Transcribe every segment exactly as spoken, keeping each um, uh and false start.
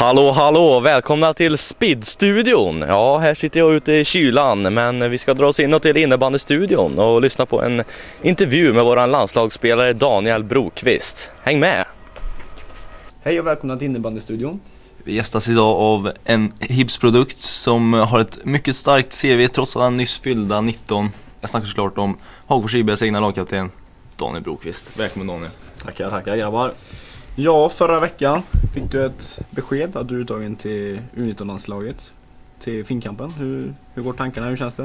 Hallå, hallå! Välkomna till Speed-studion. Ja, här sitter jag ute i kylan, men vi ska dra oss in till innebandystudion och lyssna på en intervju med våran landslagsspelare Daniel Brokvist. Häng med! Hej och välkomna till innebandystudion. Vi gästas idag av en Hibs-produkt som har ett mycket starkt C V trots att han nyss fyllda nitton. Jag snackar såklart om Hagfors I B:s egna lagkapten Daniel Brokvist. Välkommen Daniel. Tackar, tackar grabbar. Ja, förra veckan fick du ett besked att du är uttagen till U nitton-landslaget till Finnkampen. Hur, hur går tankarna? Hur känns det?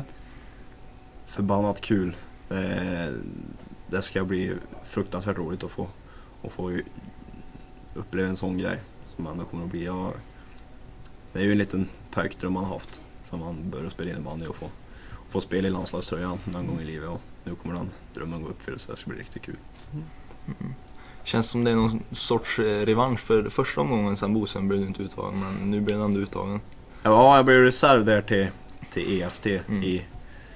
Förbannat kul. Det, det ska bli fruktansvärt roligt att få, att få uppleva en sån grej som ändå kommer att bli. Ja, det är ju en liten pojkdröm man har haft som man börjar spela innebandy och få, och få spela i landslagströjan någon gång i livet. Och nu kommer den drömmen gå upp för så det ska bli riktigt kul. Mm. Mm. Känns som det är någon sorts revansch för första omgången sen Bosen blev inte uttagen, men nu blir han ändå uttagen. Ja, jag blev reserv där till, till E F T mm. i,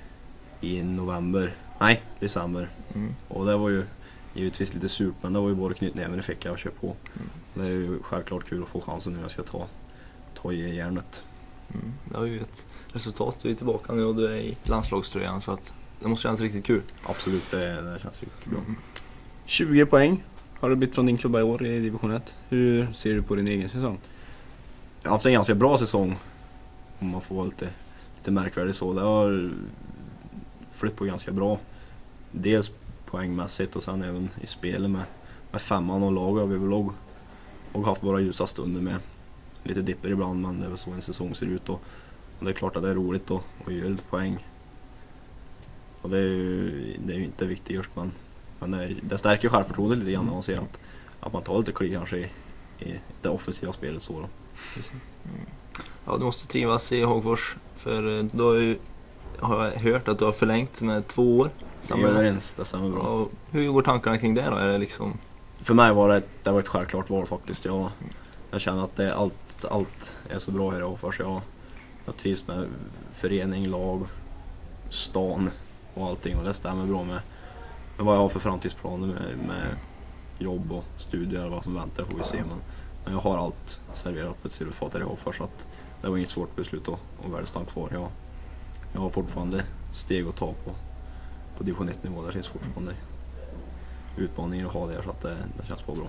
i november, nej december. Mm. Och det var ju givetvis lite surt, men det var ju både knytnäven i fickan och köra på. Mm. Det är ju självklart kul att få chansen nu när jag ska ta, ta i järnet. Mm. Det har ju ett resultat, du är tillbaka nu och du är i landslagströjan, så att det måste kännas riktigt kul. Absolut, det, det känns riktigt bra. Mm. tjugo poäng har du blivit från din klubba i år i division ett. Hur ser du på din egen säsong? Jag har haft en ganska bra säsong, om man får vara lite, lite märkvärdig så. Det har flytt på ganska bra. Dels poängmässigt och sen även i spelet med, med femman och lag har vi väl och, och haft våra ljusa stunder med lite dipper ibland, men det är väl så en säsong ser ut. Och, och det är klart att det är roligt att, att göra lite poäng. Och det är ju, det är ju inte viktigast, men Men det, det stärker självförtroendet lite grann när man ser att, att man tar lite kliv kanske i, i det offensiva spelet så då. Mm. Ja, du måste trivas i Hagfors, för då har, ju, har jag hört att du har förlängt med två år. Stämmer det? Överens, det stämmer bra. Ja, hur går tankarna kring det då? Är det liksom... För mig var det, det var ett självklart val faktiskt. Jag, jag känner att det, allt, allt är så bra här i Hagfors. Jag, jag trivs med förening, lag, stan och allting, och det stämmer bra med Men vad jag har för framtidsplaner med, med jobb och studier och vad som väntar får vi se. Men, men jag har allt serverat på ett silverfat där jag har för, så att det var inget svårt beslut att, att välja stanna kvar. Jag, jag har fortfarande steg att ta på, på division ett-nivå. Där finns fortfarande utmaningar att ha där, så att det, det känns bara bra.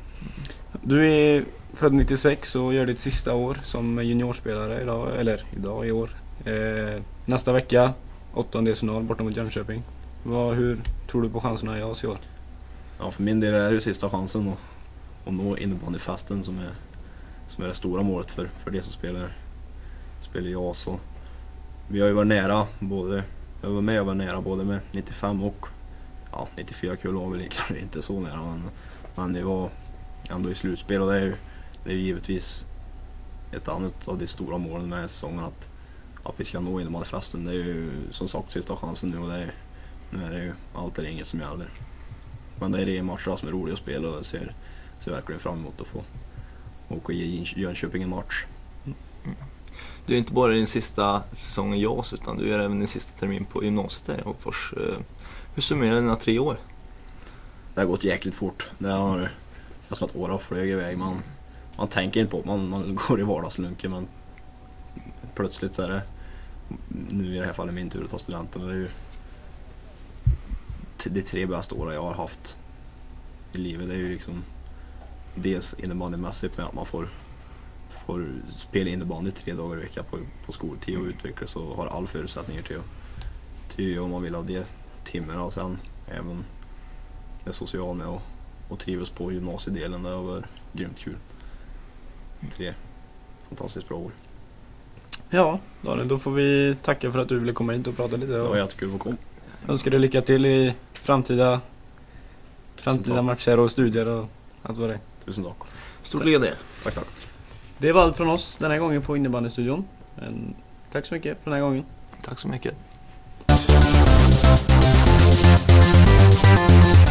Du är född nittiosex och gör ditt sista år som juniorspelare idag, eller idag i år. Eh, nästa vecka, åttondelsfinal borta mot Jönköping. Vad, hur tror du på chanserna i A C i år? Ja, för min del är det ju sista chansen att, att nå innebandyfesten som är, som är det stora målet för, för det som spelar, spelar i A C. Vi har ju varit nära, både, jag var med och var nära både med nittiofem och ja, nittiofyra kul var väl inte så nära, men, men det var ändå i slutspel, och det är ju, det är ju givetvis ett annat av de stora målen med säsongen att, att vi ska nå innebandyfesten. Det är ju som sagt sista chansen nu, och det är Nu är det ju allt eller inget som gäller. Men det är det matcher som är roliga att spela, och jag ser, ser verkligen fram emot att få åka i Jönköping en match. Mm. Du är inte bara i din sista säsong i J A S, utan du är även din sista termin på gymnasiet där i Hagfors. Hur summerar dina tre år? Det har gått jäkligt fort. Det har som att åren flög iväg. Man, man tänker inte på att man, man går i vardagslunken, men plötsligt så är det, nu i det här fallet min tur att ta studenten, och det är ju de tre bästa åren jag har haft i livet. Det är ju liksom dels innebandymässigt med att man får, får spela innebandy tre dagar i veckan på, på skoltid och utvecklas och har all förutsättningar till, till om man vill ha det timmarna, och sen även det sociala med och, och trivas på gymnasiedelen. Det har varit grymt kul. Tre fantastiskt bra år. Ja, Daniel, då får vi tacka för att du ville komma hit och prata lite. Det var jättekul att komma. Jag önskar dig lycka till i framtida, framtida matcher och studier och allt vad det är. Tusen tack. Stort lycka till. Tack, tack. Det var allt från oss den här gången på innebandystudion. Men tack så mycket för den här gången. Tack så mycket.